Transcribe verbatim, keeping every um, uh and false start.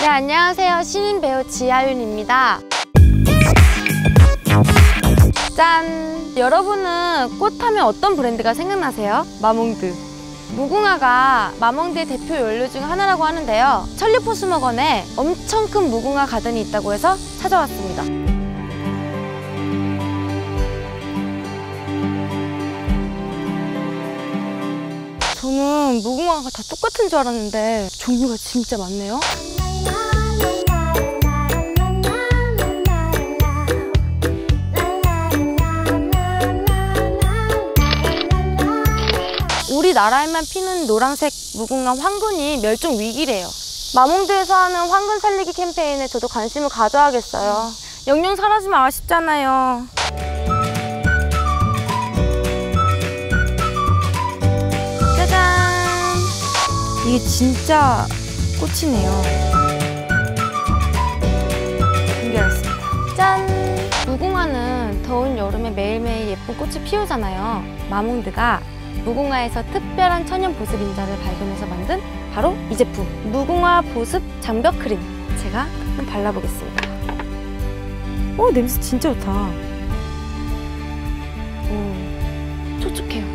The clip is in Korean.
네, 안녕하세요. 신인 배우 지하윤입니다. 짠! 여러분은 꽃하면 어떤 브랜드가 생각나세요? 마몽드. 무궁화가 마몽드의 대표 연료 중 하나라고 하는데요. 천리포수목원에 엄청 큰 무궁화 가든이 있다고 해서 찾아왔습니다. 저는 무궁화가 다 똑같은 줄 알았는데 종류가 진짜 많네요. 우리나라에만 피는 노란색 무궁화 황근이 멸종 위기래요. 마몽드에서 하는 황근 살리기 캠페인에 저도 관심을 가져야겠어요. 영영 사라지면 아쉽잖아요. 짜잔! 이게 진짜 꽃이네요. 준비하겠습니다. 짠! 무궁화는 더운 여름에 매일매일 예쁜 꽃을 피우잖아요. 마몽드가 무궁화에서 특별한 천연 보습 인자를 발견해서 만든 바로 이 제품, 무궁화 보습 장벽 크림. 제가 한번 발라보겠습니다. 오, 냄새 진짜 좋다. 오, 촉촉해요.